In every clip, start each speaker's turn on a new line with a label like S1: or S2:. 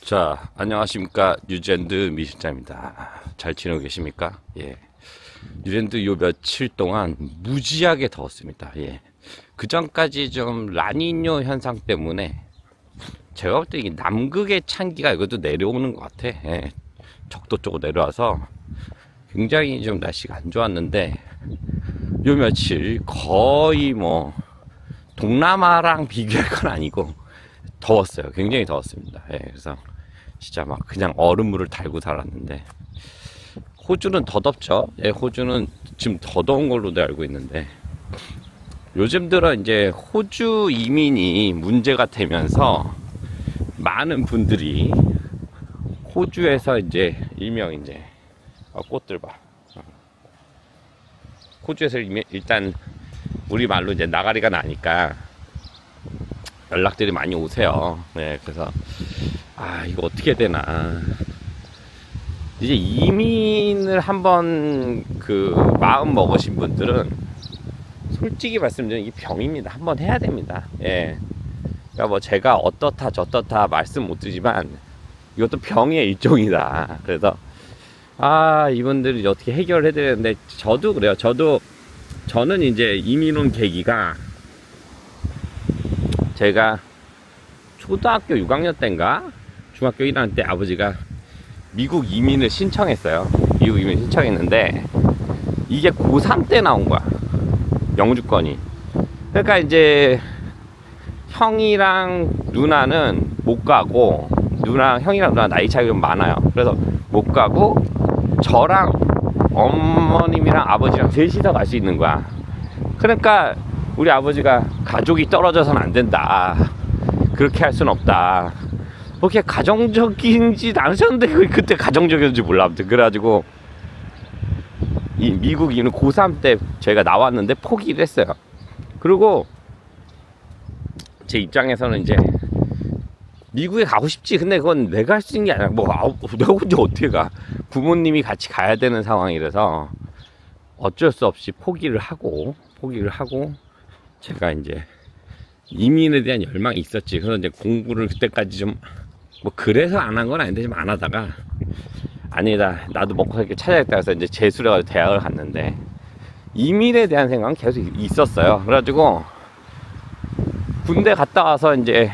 S1: 자, 안녕하십니까. 뉴질랜드 미실장입니다. 잘 지내고 계십니까? 예. 뉴질랜드 요 며칠 동안 무지하게 더웠습니다. 예. 그 전까지 좀 라니뇨 현상 때문에 제가 볼 때 이게 남극의 찬기가 이것도 내려오는 것 같아. 예. 적도 쪽으로 내려와서 굉장히 좀 날씨가 안 좋았는데 요 며칠 거의 뭐 동남아랑 비교할 건 아니고 더웠어요. 굉장히 더웠습니다. 예, 그래서 진짜 막 그냥 얼음물을 달고 살았는데 호주는 더 덥죠. 예, 호주는 지금 더 더운 걸로도 알고 있는데 요즘 들어 이제 호주 이민이 문제가 되면서 많은 분들이 호주에서 이제 일명 이제 꽃들 봐. 호주에서 일단 우리 말로 이제 나가리가 나니까 연락들이 많이 오세요. 네, 그래서 이거 어떻게 되나. 이제 이민을 한번 마음 먹으신 분들은 솔직히 말씀드리면 이게 병입니다. 한번 해야 됩니다. 예. 그러니까 뭐 제가 어떻다 저떻다 말씀 못 드리지만 이것도 병의 일종이다. 그래서 이분들이 어떻게 해결을 해드려야 되는데 저도 그래요. 저는 이제 이민 온 계기가 제가 초등학교 6학년 때인가 중학교 1학년 때 아버지가 미국 이민을 신청했어요. 미국 이민 신청했는데 이게 고3 때 나온 거야. 영주권이. 그러니까 이제 형이랑 누나는 못 가고 형이랑 누나 나이 차이가 좀 많아요. 그래서 못 가고 저랑 어머님이랑 아버지랑 셋이서 갈 수 있는 거야. 그러니까 우리 아버지가 가족이 떨어져서는 안 된다. 그렇게 할 수는 없다. 그렇게 가정적인지 않으셨는데 그때 가정적이었는지 몰라. 아무튼 그래가지고 이 미국 이민 고3 때 저희가 나왔는데 포기를 했어요. 그리고 제 입장에서는 이제 미국에 가고 싶지. 근데 그건 내가 할 수 있는 게 아니라 내가 혼자 어떻게 가. 부모님이 같이 가야 되는 상황이라서 어쩔 수 없이 포기를 하고 제가 이제 이민에 대한 열망이 있었지. 그래서 이제 공부를 그때까지 좀 그래서 안 한 건 아닌데 좀 안 하다가 아니다, 나도 먹고 살게 찾아야겠다 해서 이제 재수를 해가지고 대학을 갔는데 이민에 대한 생각은 계속 있었어요. 그래가지고 군대 갔다 와서 이제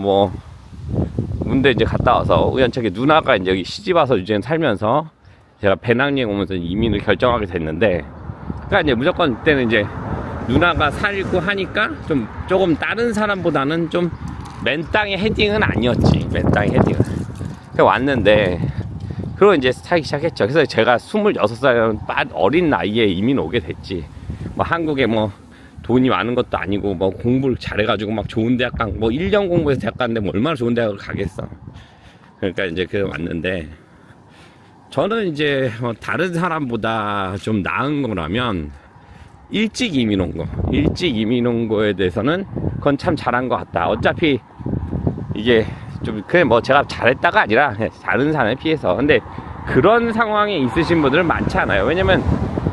S1: 군대 이제 갔다 와서 우연찮게 누나가 이제 여기 시집 와서 유지엔 살면서 제가 배낭여행 오면서 이민을 결정하게 됐는데, 그러니까 이제 무조건 그때는 이제 누나가 살고 하니까 조금 다른 사람보다는 좀 맨 땅의 헤딩은 아니었지. 맨 땅의 헤딩은. 그래서 왔는데 그리고 이제 살기 시작했죠. 그래서 제가 26살 어린 나이에 이민 오게 됐지. 한국에 돈이 많은 것도 아니고 공부를 잘해가지고 좋은 대학 1년 공부해서 대학 갔는데 얼마나 좋은 대학을 가겠어. 그러니까 이제 왔는데 저는 이제 다른 사람보다 좀 나은 거라면 일찍 이민 온 거에 대해서는 그건 참 잘한 것 같다. 어차피 이게 제가 잘했다가 아니라 다른 사람에 비해서. 근데 그런 상황에 있으신 분들은 많지 않아요. 왜냐면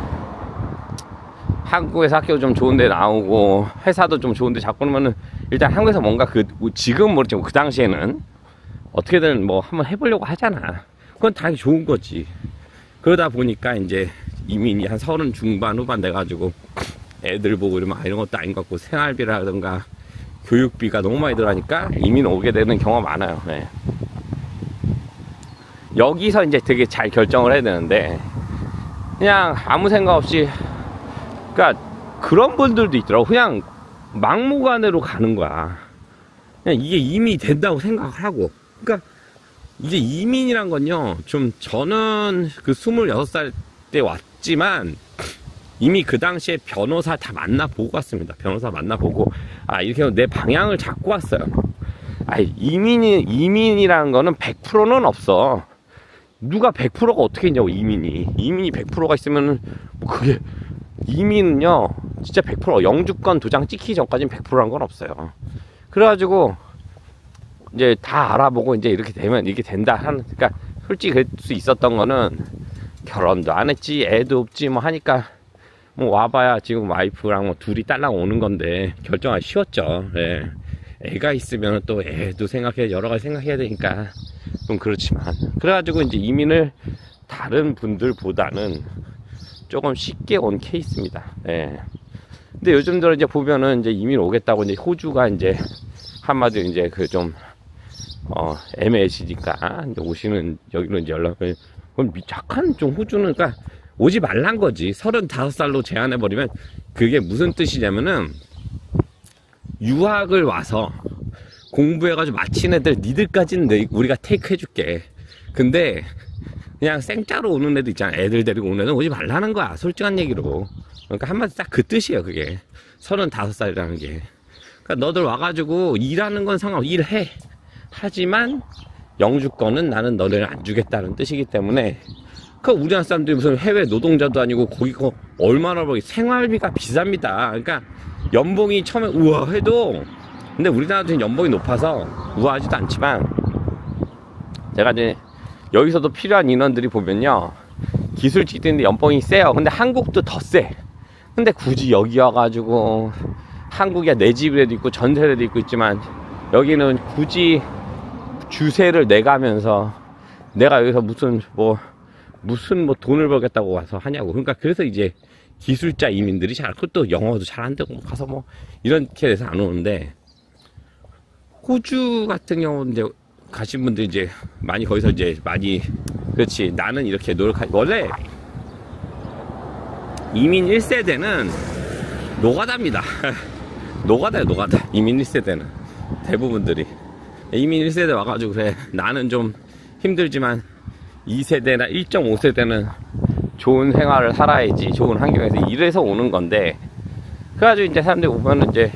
S1: 한국에서 학교 좀 좋은데 나오고 회사도 좀 좋은데 자꾸 그러면은 일단 한국에서 뭔가 지금 모르지만 그 당시에는 어떻게든 한번 해보려고 하잖아. 그건 당연히 좋은 거지. 그러다 보니까 이제 이민이 한 30 중반 후반 돼가지고 애들 보고 이러면 이런 것도 아닌 것 같고 생활비라든가 교육비가 너무 많이 들어가니까 이민 오게 되는 경우가 많아요. 네. 여기서 이제 되게 잘 결정을 해야 되는데 그냥 아무 생각 없이, 그러니까 그런 분들도 있더라고. 그냥 막무가내로 가는 거야. 그냥 이게 이민이 된다고 생각을 하고. 그러니까 이제 이민이란 건요, 저는 26살 때 왔지만 이미 그 당시에 변호사 다 만나보고 왔습니다. 변호사 만나보고 이렇게 내 방향을 잡고 왔어요. 이민이라는 거는 100%는 없어. 누가 100%가 어떻게 있냐고. 이민이 100%가 있으면은 그게 이민은요 진짜 100% 영주권 도장 찍히기 전까지는 100%란 건 없어요. 그래가지고 이제 다 알아보고 이제 이렇게 되면 이렇게 된다 하는. 그러니까 솔직히 그럴 수 있었던 거는 결혼도 안 했지, 애도 없지 하니까 와봐야 지금 와이프랑 둘이 딸랑 오는 건데 결정하기 쉬웠죠. 예. 애가 있으면 또 애도 여러 가지 생각해야 되니까 좀 그렇지만. 그래가지고 이제 이민을 다른 분들보다는 조금 쉽게 온 케이스입니다. 예. 근데 요즘 들어 이제 보면은 이제 이민 오겠다고 이제 호주가 이제 한마디로 이제 그 좀 애매해지니까 이제 오시는 여기로 이제 연락을, 그럼 착한 좀 호주는, 그러니까 오지 말란 거지. 35살로 제한해버리면 그게 무슨 뜻이냐면은 유학을 와서 공부해가지고 마친 애들 니들까지는 우리가 테이크 해줄게. 근데 그냥 생짜로 오는 애들 있잖아. 애들 데리고 오는 애는 오지 말라는 거야. 솔직한 얘기로. 그러니까 한마디 딱 그 뜻이에요. 그게 35살이라는 게. 그러니까 너들 와가지고 일하는 건 상관없어. 일해. 하지만 영주권은 나는 너를 안 주겠다는 뜻이기 때문에, 그 우리나라 사람들이 무슨 해외 노동자도 아니고 거기 얼마나 벌기, 생활비가 비쌉니다. 그러니까 연봉이 처음에 우와 해도, 근데 우리나라도 연봉이 높아서 우아하지도 않지만, 제가 이제 여기서도 필요한 인원들이 보면요, 기술직들인데 연봉이 세요. 근데 한국도 더 세. 근데 굳이 여기 와가지고, 한국이야 내 집이라도 있고 전세라도 있고 있지만, 여기는 굳이 주세를 내가면서 내가 여기서 무슨 돈을 벌겠다고 와서 하냐고. 그러니까 그래서 이제 기술자 이민들이 잘, 그것도 영어도 잘 안 되고 가서 뭐 이렇게 돼서 안 오는데, 호주 같은 경우는 이제 가신 분들 이제 많이 거기서 이제 많이, 그렇지, 나는 이렇게 원래 이민 1세대는 노가다입니다. 노가다예요, 노가다. 이민 1세대는 대부분들이 이민 1세대 와가지고, 그래 나는 좀 힘들지만 2세대나 1.5세대는 좋은 생활을 살아야지, 좋은 환경에서 이래서 오는 건데, 그래가지고 이제 사람들이 보면은 이제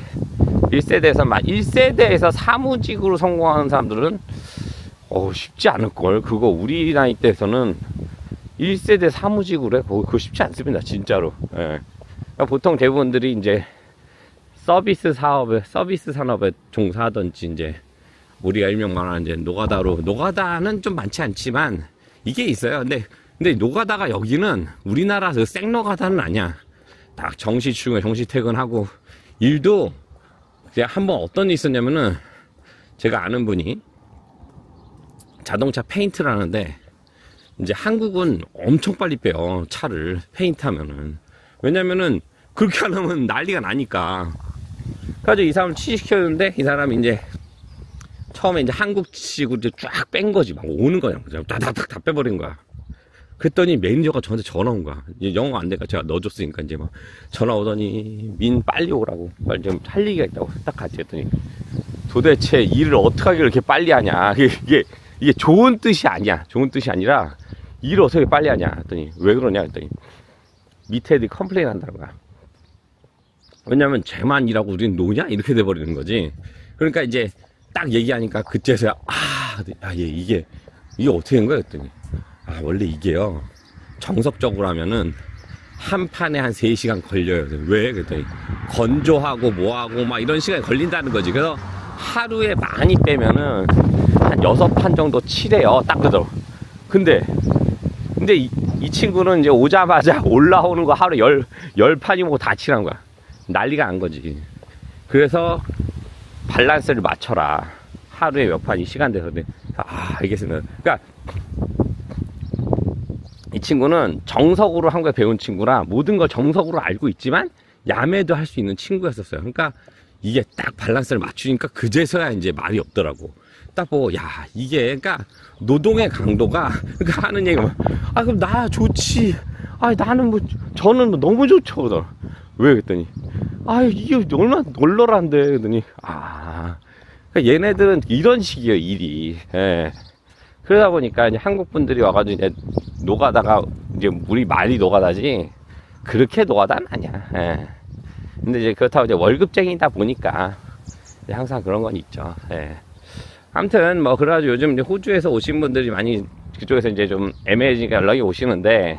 S1: 1세대에서 사무직으로 성공하는 사람들은 쉽지 않을걸. 그거 우리 나이 때에서는 1세대 사무직으로 해. 그거 쉽지 않습니다, 진짜로. 예. 그러니까 보통 대부분들이 이제 서비스 산업에 종사하던지, 이제 우리가 일명 말하는 이제 노가다는 좀 많지 않지만 이게 있어요. 근데 노가다가 여기는 우리나라 그 생노가다는 아니야. 딱 정시 출근, 정시 퇴근하고, 일도 그냥 한번 어떤 일이 있었냐면은, 제가 아는 분이 자동차 페인트를 하는데, 이제 한국은 엄청 빨리 빼요, 차를 페인트 하면은. 왜냐면은 그렇게 안 하면 난리가 나니까. 그래가지고 이 사람을 취직시켰는데, 이 사람이 이제 처음에 이제 한국식으로 이제 쫙 뺀 거지. 막 오는 거야. 그냥 다다닥 다 빼버린 거야. 그랬더니 매니저가 저한테 전화 온 거야. 이제 영어 안 되니까 제가 넣어줬으니까 이제 막 전화 오더니, 민 빨리 오라고. 빨리 좀 할 얘기가 있다고. 딱 같이 했더니, 도대체 일을 어떻게 하길래 이렇게 빨리 하냐. 이게 좋은 뜻이 아니야. 좋은 뜻이 아니라, 일을 어떻게 빨리 하냐 했더니, 왜 그러냐 했더니, 밑에 애들이 컴플레인 한다는 거야. 왜냐면 쟤만 일하고 우리는 노냐? 이렇게 돼버리는 거지. 그러니까 이제 딱 얘기하니까 그때서야, 이게 어떻게 된 거야 했더니, 원래 이게요, 정석적으로 하면은 한 판에 한 3시간 걸려요. 왜? 그랬더니 건조하고 뭐하고 막 이런 시간이 걸린다는 거지. 그래서 하루에 많이 빼면은 한 6판 정도 칠해요. 딱 그대로. 근데 이 친구는 이제 오자마자 올라오는 거 하루 10판이 뭐 다 칠한 거야. 난리가 난 거지. 그래서 밸런스를 맞춰라. 하루에 몇 판이 시간 돼서. 알겠습니다. 그러니까 이 친구는 정석으로 한국에 배운 친구라 모든 걸 정석으로 알고 있지만 야매도 할 수 있는 친구였었어요. 그러니까 이게 딱 밸런스를 맞추니까 그제서야 이제 말이 없더라고. 딱 보고, 이게, 그러니까 노동의 강도가, 그러니까 하는 얘기가 그럼 나 좋지. 나는 저는 너무 좋죠. 왜? 그랬더니, 이게 얼마나 널널한데. 그랬더니, 그러니까 얘네들은 이런 식이에요, 일이. 예. 그러다 보니까 이제 한국 분들이 와가지고 이제 노가다가, 이제 우리 말이 노가다지, 그렇게 노가다는 아니야. 예. 근데 이제 그렇다고 이제 월급쟁이다 보니까, 이제 항상 그런 건 있죠. 예. 아무튼 뭐 그래가지고 요즘 이제 호주에서 오신 분들이 많이 그쪽에서 이제 좀 애매해지니까 연락이 오시는데,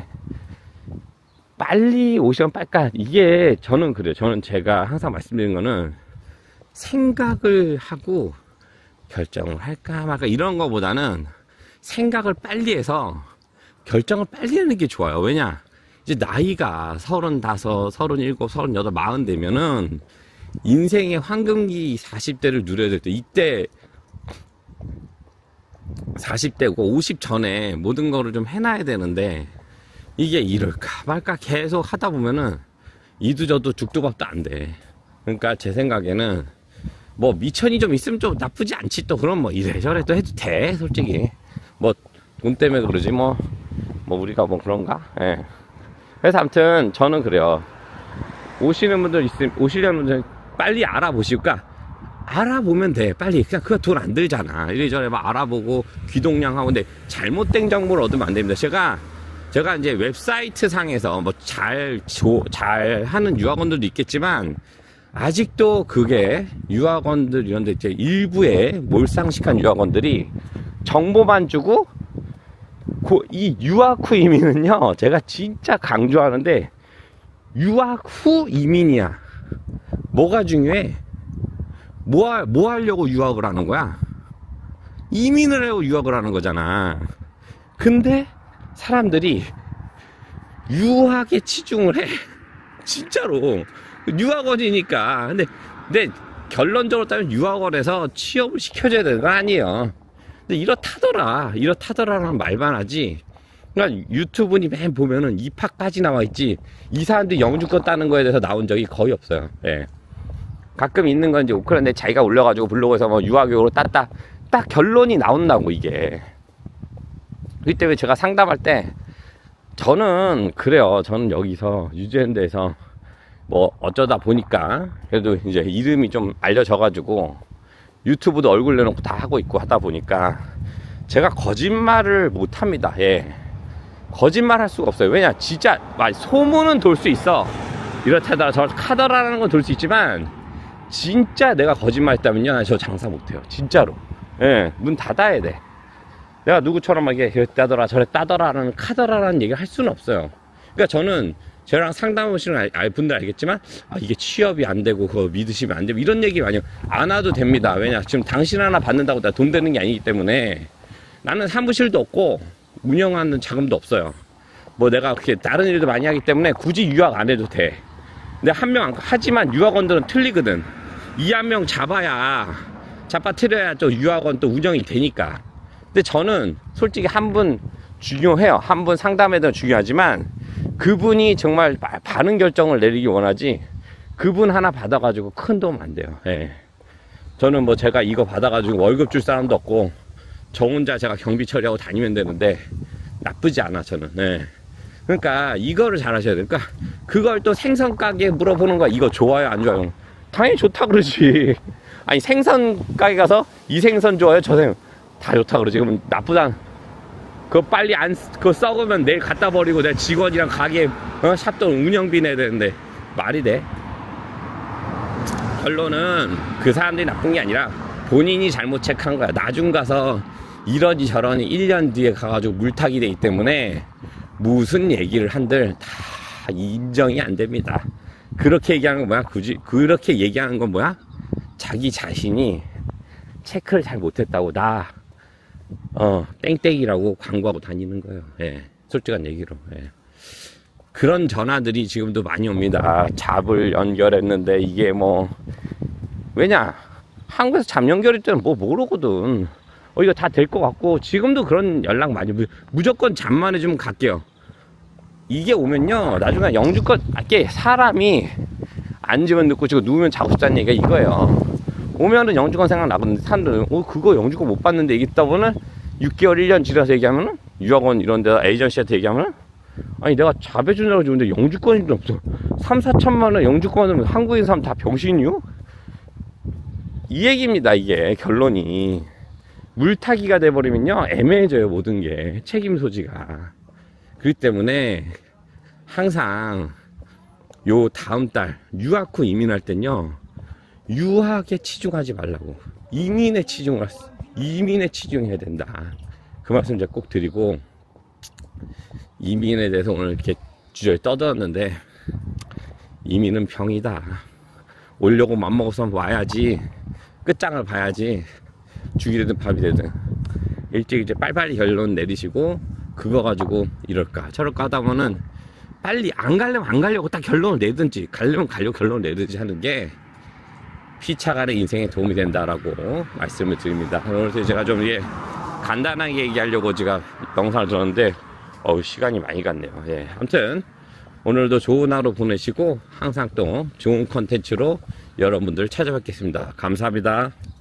S1: 빨리 오시면 빨까, 이게 저는 그래요. 저는 제가 항상 말씀드리는 거는, 생각을 하고 결정을 할까 말까 이런 거보다는 생각을 빨리 해서 결정을 빨리 하는 게 좋아요. 왜냐, 이제 나이가 35, 37, 38, 40 되면은 인생의 황금기 40대를 누려야 될 때, 이때 40대고 50 전에 모든 거를 좀 해놔야 되는데 이게 이럴까 말까 계속 하다 보면은 이도 저도 죽도 밥도 안 돼. 그러니까 제 생각에는 뭐 미천이 좀 있으면 좀 나쁘지 않지. 또 그럼 뭐 이래저래 또 해도 돼 솔직히. 뭐 돈 때문에 그러지 뭐 우리가 뭐 그런가. 예. 그래서 아무튼 저는 그래요. 오시는 분들 오시려는 분들 빨리 알아보실까. 알아보면 돼 빨리. 그냥 그거 돈 안 들잖아. 이래저래 막 알아보고 귀동냥하고. 근데 잘못된 정보를 얻으면 안 됩니다. 제가 이제 웹사이트 상에서 뭐 잘 하는 유학원들도 있겠지만 아직도 그게 유학원들 이런데 이제 일부의 몰상식한 유학원들이 정보만 주고 이 유학 후 이민은요 제가 진짜 강조하는데 유학 후 이민이야. 뭐가 중요해? 뭐 하려고 유학을 하는 거야? 이민을 하려고 유학을 하는 거잖아. 근데 사람들이 유학에 치중을 해. 진짜로. 유학원이니까. 근데 결론적으로 따면 유학원에서 취업을 시켜줘야 되는 거 아니에요. 근데 이렇다더라라는 말만 하지. 그러니까 유튜브니 맨 보면은 입학까지 나와 있지. 이 사람들이 영주권 따는 거에 대해서 나온 적이 거의 없어요. 예. 가끔 있는 건 이제 우크라이나에 자기가 올려가지고 블로그에서 뭐 유학으로 땄다. 딱 결론이 나온다고 이게. 그렇기 때문에 제가 상담할 때 저는 그래요. 저는 여기서 뉴질랜드에서 뭐 어쩌다 보니까 그래도 이제 이름이 좀 알려져가지고 유튜브도 얼굴 내놓고 다 하고 있고 하다 보니까 제가 거짓말을 못합니다. 예. 거짓말 할 수가 없어요. 왜냐 진짜 소문은 돌 수 있어. 이렇다더라 저렇다더라라는 건 돌 수 있지만 진짜 내가 거짓말 했다면요 저 장사 못해요. 진짜로. 예. 문 닫아야 돼. 내가 누구처럼 막 이랬다더라 저랬다더라라는 카더라라는 얘기를 할 수는 없어요. 그러니까 저는 저랑 상담하시는 분들 알겠지만 이게 취업이 안 되고 그거 믿으시면 안 되고 이런 얘기 많이 안 와도 됩니다. 왜냐 지금 당신 하나 받는다고 나 돈 되는 게 아니기 때문에. 나는 사무실도 없고 운영하는 자금도 없어요. 뭐 내가 그렇게 다른 일도 많이 하기 때문에 굳이 유학 안 해도 돼. 근데 한 명 하지만 유학원들은 틀리거든. 이 한 명 잡아뜨려야 또 유학원 또 운영이 되니까. 근데 저는 솔직히 한 분 중요해요. 한 분 상담해도 중요하지만 그분이 정말 바른 결정을 내리기 원하지 그분 하나 받아가지고 큰 도움 안 돼요. 예. 저는 뭐 제가 이거 받아가지고 월급 줄 사람도 없고 저 혼자 제가 경비 처리하고 다니면 되는데 나쁘지 않아 저는. 예. 그러니까 이거를 잘 하셔야 돼요. 그러니까 그걸 또 생선 가게에 물어보는 거야. 이거 좋아요 안 좋아요? 당연히 좋다 그러지. 아니 생선 가게 가서 이 생선 좋아요 저 생선 다 좋다 그러지. 그러면 나쁘다. 그거 빨리 그거 썩으면 내일 갖다 버리고 내 직원이랑 가게 샵도 운영비 내야 되는데 말이 돼? 결론은 그 사람들이 나쁜 게 아니라 본인이 잘못 체크한 거야. 나중 가서 이러니 저러니 1년 뒤에 가가지고 물타기 되기 때문에 무슨 얘기를 한들 다 인정이 안 됩니다. 그렇게 얘기하는 건 뭐야? 굳이 그렇게 얘기하는 건 뭐야? 자기 자신이 체크를 잘 못했다고 땡땡이라고 광고하고 다니는 거예요. 예. 솔직한 얘기로. 예. 그런 전화들이 지금도 많이 옵니다. 잡을 연결했는데 이게 뭐 왜냐 한국에서 잡 연결할 때는 뭐 모르거든. 이거 다 될 것 같고 지금도 그런 연락 많이 무조건 잡만 해주면 갈게요. 이게 오면요 나중에 영주권 이게 사람이 앉으면 늦고 지금 누우면 자고 싶다는 얘기가 이거예요. 오면은 영주권 생각나거든요. 사람들은 그거 영주권 못 받는데 얘기했다 보면 6개월 1년 지나서 얘기하면은 유학원 이런 데 에이전시한테 얘기하면은 아니 내가 잡해준다고 주는데 영주권이 없어. 3-4천만 원 영주권을 한국인 사람 다 병신이요? 이 얘기입니다. 이게 결론이 물타기가 돼버리면요 애매해져요. 모든 게 책임 소지가. 그렇기 때문에 항상 요 다음 달 유학 후 이민할 땐요 유학에 치중하지 말라고 이민에 치중해야 된다. 그 말씀 제가 꼭 드리고 이민에 대해서 오늘 이렇게 주저리 떠들었는데 이민은 병이다. 오려고 맘먹어서 와야지 끝장을 봐야지 죽이 되든 밥이 되든 일찍 이제 빨리빨리 결론 내리시고 그거 가지고 이럴까 저럴까 하다 보면은 빨리 안 가려면 안 가려고 딱 결론을 내든지 가려면 가려고 결론을 내든지 하는 게 피차간의 인생에 도움이 된다라고 말씀을 드립니다. 오늘 제가 좀 간단하게 얘기하려고 제가 영상을 들었는데 시간이 많이 갔네요. 예, 아무튼 오늘도 좋은 하루 보내시고 항상 또 좋은 컨텐츠로 여러분들 찾아뵙겠습니다. 감사합니다.